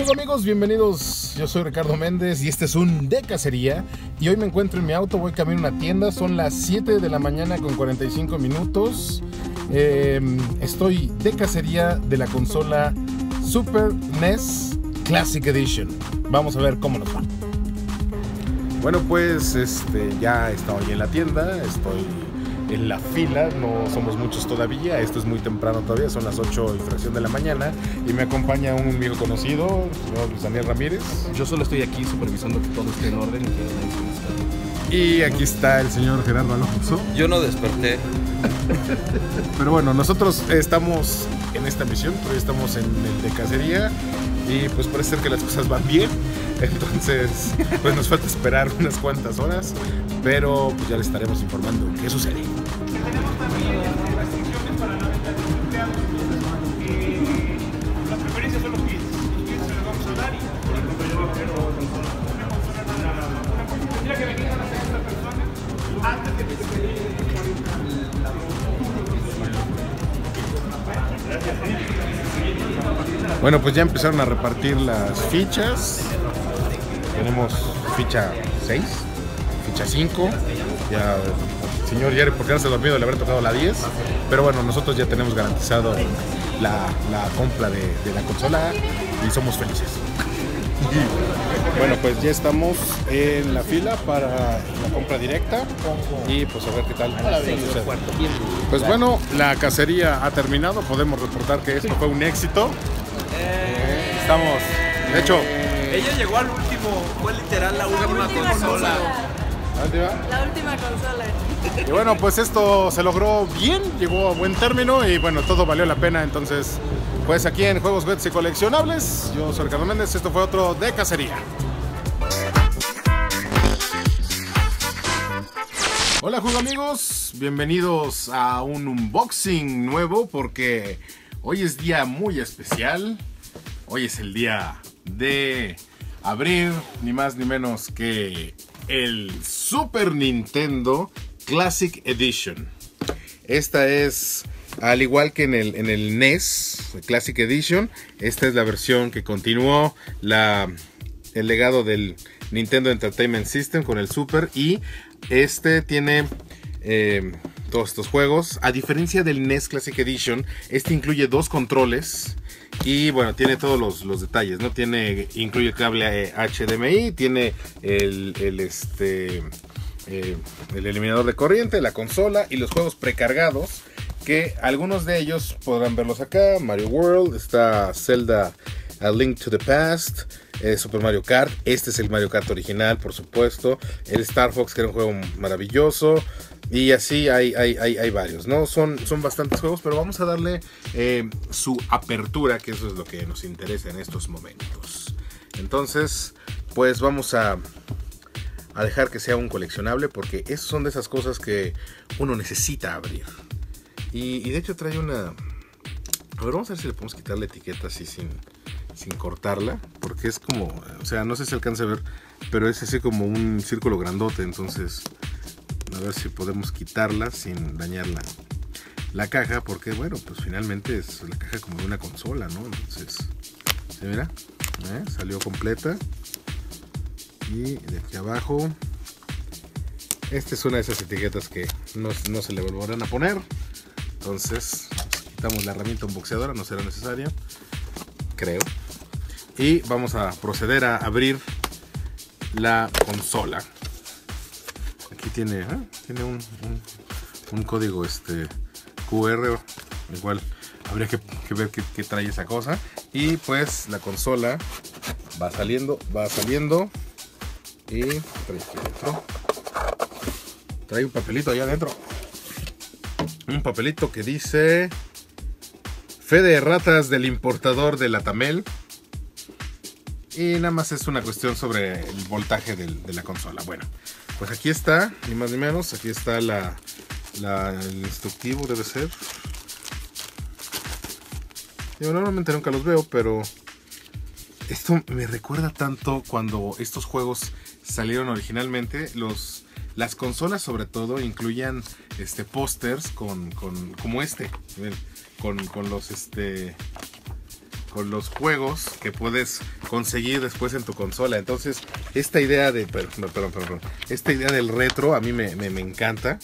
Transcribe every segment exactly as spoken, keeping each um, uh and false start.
Hola amigos, bienvenidos. Yo soy Ricardo Méndez y este es un De Cacería. Y hoy me encuentro en mi auto, voy camino a una tienda. Son las siete de la mañana con cuarenta y cinco minutos. eh, Estoy de cacería de la consola Super N E S Classic Edition. Vamos a ver cómo nos va. Bueno, pues este, ya estoy en la tienda. Estoy en la fila, no somos muchos todavía, esto es muy temprano todavía, son las ocho y fracción de la mañana, y me acompaña un viejo conocido, el señor Luis Daniel Ramírez. Yo solo estoy aquí supervisando que todo esté en orden y que nadie se me Y aquí está el señor Gerardo Alonso. Yo no desperté. Pero bueno, nosotros estamos en esta misión, hoy estamos en el de cacería, y pues parece ser que las cosas van bien. Entonces, pues nos falta esperar unas cuantas horas, pero pues ya les estaremos informando qué sucede. Tenemos también restricciones para la venta de empleados. Eh, la preferencia son los clientes. Los clientes se los vamos a dar y por ejemplo yo quiero una consola nada. Una consola tendría que venir a la segunda persona antes de que se pelee. Bueno, pues ya empezaron a repartir las fichas. Tenemos ficha seis, ficha cinco. Ya, el señor Jerry, porque no se ha dormido, le habrá tocado la diez. Pero bueno, nosotros ya tenemos garantizado la, la compra de, de la consola y somos felices. Bueno, pues ya estamos en la fila para la compra directa y pues a ver qué tal sucede. Pues bueno, la cacería ha terminado, podemos reportar que esto fue un éxito. Estamos, de hecho, Ella llegó al último, fue literal la última última consola. La última consola. y bueno, pues esto se logró bien, llegó a buen término y bueno, todo valió la pena. Entonces, pues aquí en Juegos, Juguetes y Coleccionables, yo soy Ricardo Méndez, esto fue otro De Cacería. Hola juego amigos, bienvenidos a un unboxing nuevo porque hoy es día muy especial. Hoy es el día de abrir ni más ni menos que el Super Nintendo Classic Edition. Esta es, al igual que en el, en el N E S Classic Edition, esta es la versión que continuó la, el legado del Nintendo Entertainment System con el Super, y este tiene eh, todos estos juegos. A diferencia del N E S Classic Edition, este incluye dos controles. Y bueno, tiene todos los, los detalles, ¿no? Tiene, incluye el cable H D M I, tiene el, el, este, eh, el eliminador de corriente, la consola y los juegos precargados, que algunos de ellos podrán verlos acá. Mario World, está Zelda A Link to the Past, eh, Super Mario Kart, este es el Mario Kart original, por supuesto, el Star Fox, que era un juego maravilloso. Y así hay, hay, hay, hay varios, ¿no? Son, son bastantes juegos, pero vamos a darle eh, su apertura, que eso es lo que nos interesa en estos momentos. Entonces, pues vamos a, a dejar que sea un coleccionable, porque esas son de esas cosas que uno necesita abrir. Y, y de hecho trae una... A ver, vamos a ver si le podemos quitar la etiqueta así sin, sin cortarla, porque es como... O sea, no sé si alcance a ver, pero es así como un círculo grandote, entonces... A ver si podemos quitarla sin dañar la, la caja, porque bueno, pues finalmente es la caja como de una consola, ¿no? Entonces, ¿sí, mira? ¿Eh? Salió completa. Y de aquí abajo, esta es una de esas etiquetas que no, no se le volverán a poner. Entonces, pues, quitamos la herramienta unboxeadora, no será necesaria, creo. Y vamos a proceder a abrir la consola. Aquí tiene, ¿eh? tiene un, un, un código este, Q R, igual habría que, que ver qué, qué trae esa cosa. Y pues la consola va saliendo, va saliendo y trae aquí adentro. Trae un papelito allá adentro. Un papelito que dice fe de ratas del importador de la Tamel. Y nada más es una cuestión sobre el voltaje del, de la consola. Bueno, pues aquí está, ni más ni menos. Aquí está la, la, el instructivo, debe ser. Yo normalmente nunca los veo, pero esto me recuerda tanto cuando estos juegos salieron originalmente. Los, las consolas sobre todo incluían este, pósters con, con, como este, con, con los... Este, con los juegos que puedes conseguir después en tu consola. Entonces, esta idea de, perdón, perdón, perdón, esta idea del retro a mí me, me, me encanta.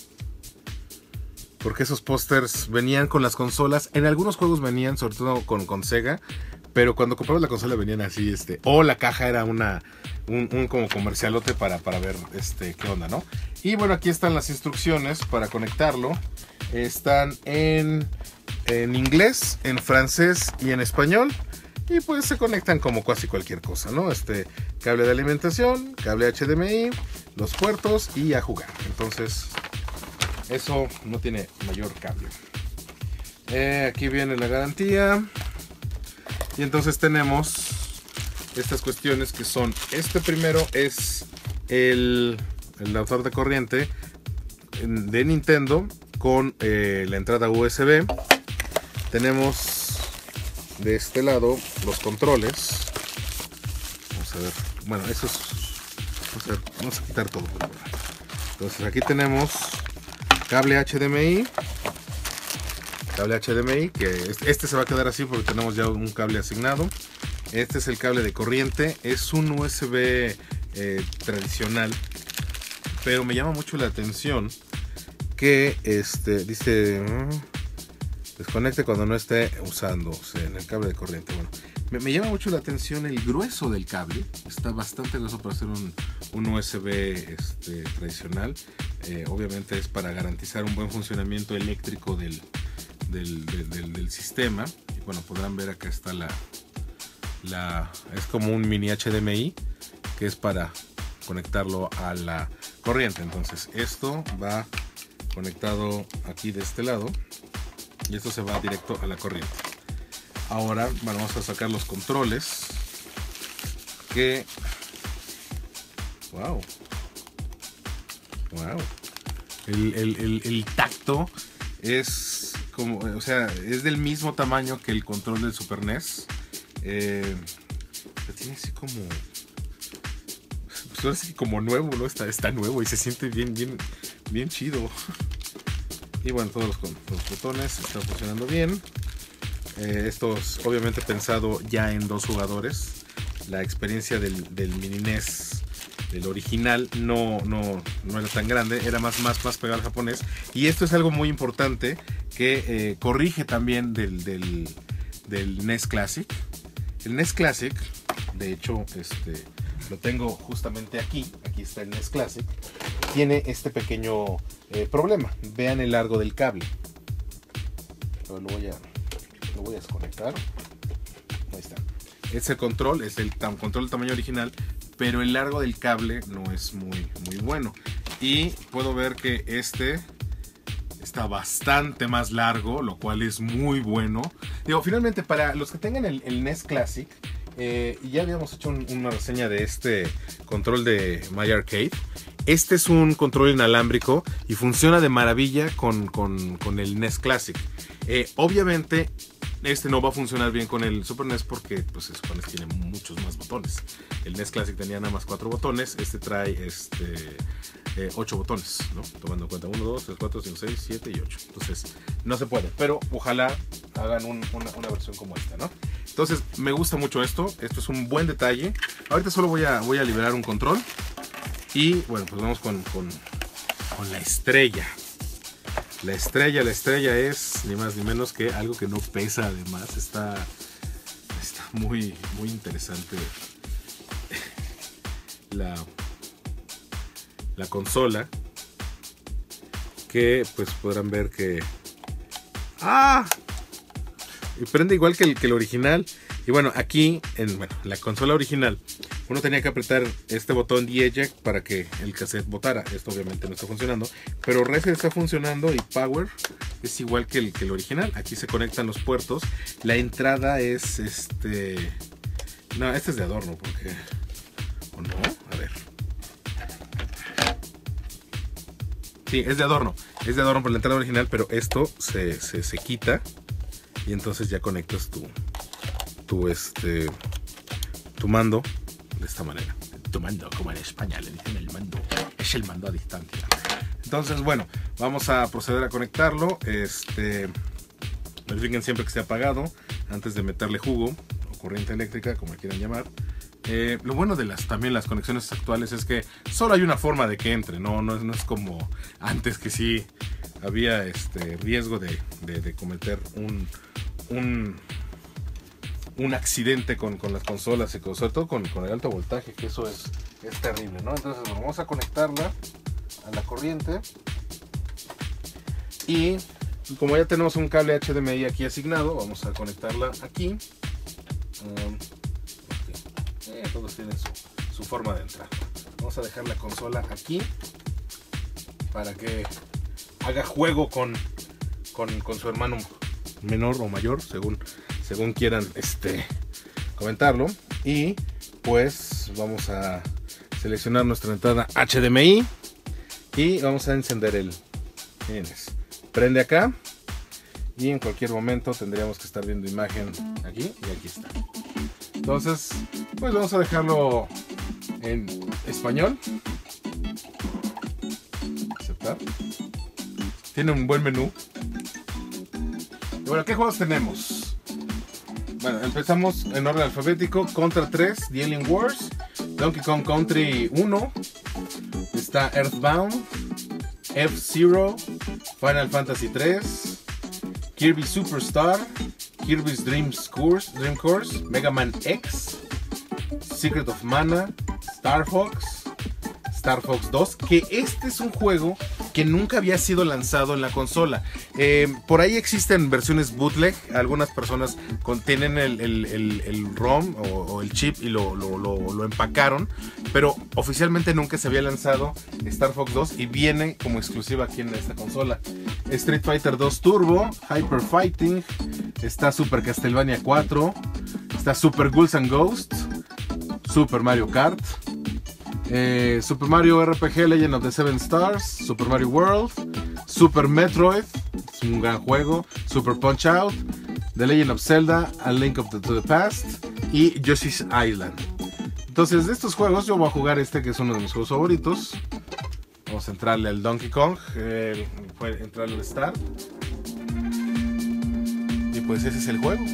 Porque esos pósters venían con las consolas. En algunos juegos venían, sobre todo con, con Sega. Pero cuando comprabas la consola venían así, este. O la caja era una. Un, un como comercialote para, para ver este qué onda, ¿no? Y bueno, aquí están las instrucciones para conectarlo. Están en, en inglés, en francés y en español. Y pues se conectan como casi cualquier cosa, ¿no? Este cable de alimentación, cable H D M I, los puertos y a jugar. Entonces, eso no tiene mayor cambio. Eh, aquí viene la garantía. Y entonces tenemos estas cuestiones que son, este primero es el, el adaptador de corriente de Nintendo con eh, la entrada U S B. Tenemos de este lado los controles. Vamos a ver, bueno, eso es, vamos a, ver, vamos a quitar todo. Entonces aquí tenemos cable H D M I. Cable H D M I, que este se va a quedar así porque tenemos ya un cable asignado. Este es el cable de corriente, es un U S B eh, tradicional, pero me llama mucho la atención que este dice desconecte cuando no esté usándose en el cable de corriente. Bueno, me, me llama mucho la atención el grueso del cable, está bastante grueso para ser un, un U S B este, tradicional. Eh, obviamente es para garantizar un buen funcionamiento eléctrico del Del, del, del, del sistema. Y bueno, podrán ver acá está la, la es como un mini H D M I que es para conectarlo a la corriente. Entonces esto va conectado aquí de este lado y esto se va directo a la corriente. Ahora bueno, vamos a sacar los controles que wow wow el, el, el, el tacto es como, o sea, es del mismo tamaño que el control del Super N E S. Eh, tiene así como, pues ahora sí como nuevo, ¿no? Está, está nuevo y se siente bien, bien, bien chido. Y bueno, todos los, los botones están funcionando bien. Eh, esto es obviamente pensado ya en dos jugadores. La experiencia del, del mini N E S, el original, no, no, no era tan grande, era más, más, más pegado al japonés. Y esto es algo muy importante que eh, corrige también del, del, del N E S Classic. El N E S Classic, de hecho, este, lo tengo justamente aquí. Aquí está el N E S Classic. Tiene este pequeño eh, problema. Vean el largo del cable. Lo voy a, lo voy a desconectar. Ahí está. Ese control es el control del tamaño original, pero el largo del cable no es muy, muy bueno. Y puedo ver que este está bastante más largo, lo cual es muy bueno. Digo, finalmente, para los que tengan el, el N E S Classic, eh, ya habíamos hecho un, una reseña de este control de My Arcade. Este es un control inalámbrico y funciona de maravilla con, con, con el N E S Classic. Eh, obviamente, este no va a funcionar bien con el Super N E S porque pues, el Super N E S tiene muchos más botones. El N E S Classic tenía nada más cuatro botones. Este trae este, eh, ocho botones, ¿no? Tomando en cuenta uno, dos, tres, cuatro, cinco, seis, siete y ocho. Entonces no se puede, pero ojalá hagan un, una, una versión como esta, ¿no? Entonces me gusta mucho esto. Esto es un buen detalle. Ahorita solo voy a, voy a liberar un control. Y bueno, pues vamos con, con, con la estrella. La estrella, la estrella es ni más ni menos que algo que no pesa además. Está, está muy, muy interesante la, la consola. Que pues podrán ver que... ¡Ah! Y prende igual que el, que el original. Y bueno, aquí en bueno, la consola original uno tenía que apretar este botón de eject para que el cassette botara. Esto obviamente no está funcionando, pero reset está funcionando y power es igual que el, que el original. Aquí se conectan los puertos. La entrada es este... No, este es de adorno porque... ¿O no? A ver. Sí, es de adorno. Es de adorno por la entrada original, pero esto se, se, se quita y entonces ya conectas tu... tu este... tu mando de esta manera. Tu mando, como en España le dicen el mando, es el mando a distancia. Entonces bueno, vamos a proceder a conectarlo. Este, verifiquen siempre que esté apagado antes de meterle jugo o corriente eléctrica, como quieran llamar. Eh, lo bueno de las también las conexiones actuales es que solo hay una forma de que entre, no, no, no es como antes que sí había este riesgo de, de, de cometer un, un, un accidente con, con las consolas y con, sobre todo con, con el alto voltaje, que eso es, es terrible, ¿no? Entonces bueno, vamos a conectarla a la corriente y como ya tenemos un cable H D M I aquí asignado, vamos a conectarla aquí. Um, okay. eh, todos tienen su, su forma de entrar. Vamos a dejar la consola aquí para que haga juego con, con, con su hermano menor o mayor, según, según quieran este, comentarlo. Y pues vamos a seleccionar nuestra entrada H D M I y vamos a encender el... Fíjense. Prende acá y en cualquier momento tendríamos que estar viendo imagen aquí y aquí está. Entonces, pues vamos a dejarlo en español. Aceptar. Tiene un buen menú. Y bueno, ¿qué juegos tenemos? Bueno, empezamos en orden alfabético. Contra tres, The Alien Wars, Donkey Kong Country uno, está Earthbound, F-Zero, Final Fantasy tres, Kirby Superstar, Kirby's Dream Course, Dream Course, Mega Man X, Secret of Mana, Star Fox, Star Fox dos, que este es un juego que nunca había sido lanzado en la consola. Eh, por ahí existen versiones bootleg, algunas personas tienen el, el, el, el ROM o, o el chip y lo, lo, lo, lo empacaron, pero oficialmente nunca se había lanzado Star Fox dos y viene como exclusiva aquí en esta consola. Street Fighter dos Turbo, Hyper Fighting, está Super Castlevania cuatro, está Super Ghouls and Ghosts, Super Mario Kart, Eh, Super Mario R P G Legend of the Seven Stars, Super Mario World, Super Metroid, es un gran juego, Super Punch Out, The Legend of Zelda, A Link of the, to the Past y Yoshi's Island. Entonces de estos juegos yo voy a jugar este que es uno de mis juegos favoritos. Vamos a entrarle al Donkey Kong, eh, entrarle al Start y pues ese es el juego.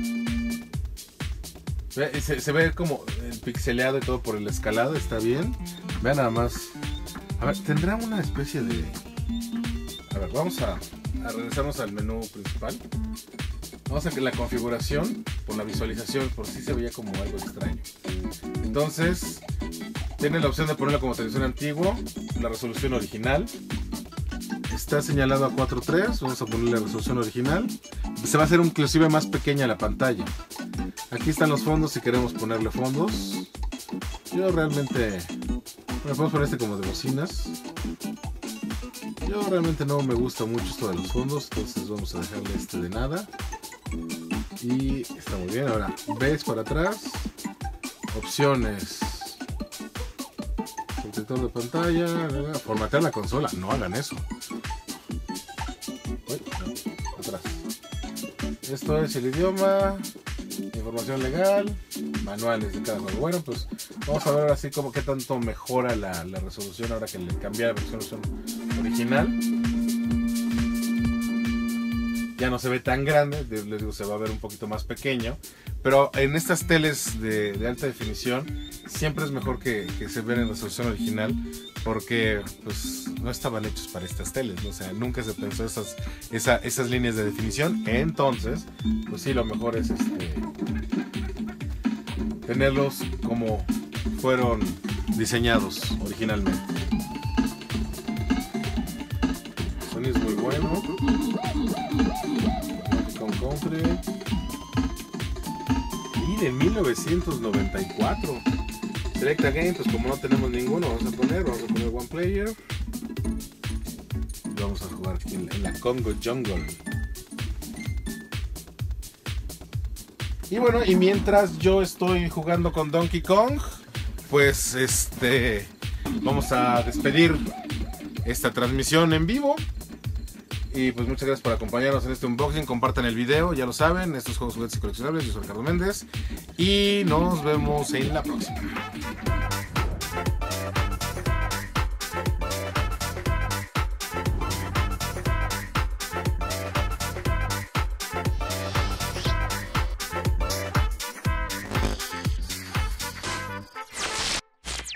Se, se ve como pixeleado y todo por el escalado, está bien. Vean nada más. A ver, tendrá una especie de... A ver, vamos a, a regresarnos al menú principal. Vamos a que la configuración, por la visualización, por sí se veía como algo extraño. Entonces, tiene la opción de ponerla como televisión antiguo, la resolución original. Está señalado a cuatro tres, vamos a ponerle la resolución original. Se va a hacer inclusive más pequeña la pantalla. Aquí están los fondos si queremos ponerle fondos. Yo realmente... Bueno, podemos poner este como de bocinas. Yo realmente no me gusta mucho esto de los fondos, entonces vamos a dejarle este de nada. Y está muy bien. Ahora, ves para atrás. Opciones. Protector de pantalla. Formatear la consola. No hagan eso. Uy, no, atrás. Esto es el idioma. Información legal, manuales de cada juego. Bueno, pues vamos a ver ahora sí como qué tanto mejora la, la resolución ahora que le cambié la resolución original. Ya no se ve tan grande, les digo, se va a ver un poquito más pequeño, pero en estas teles de, de alta definición siempre es mejor que, que se vean en resolución original, porque pues no estaban hechos para estas teles, ¿no? O sea, nunca se pensó esas, esa, esas líneas de definición. Entonces, pues sí, lo mejor es este, tenerlos como fueron diseñados originalmente. El sonido es muy bueno. Con Country. Y de mil novecientos noventa y cuatro. Selecta Game, pues como no tenemos ninguno, vamos a poner, vamos a poner One Player. Y vamos a jugar aquí en, en la Congo Jungle. Y bueno, y mientras yo estoy jugando con Donkey Kong, pues este vamos a despedir esta transmisión en vivo. Y pues muchas gracias por acompañarnos en este unboxing. Compartan el video, ya lo saben. Estos juegos, juguetes y coleccionables. Yo soy Ricardo Méndez. Y nos vemos en la próxima.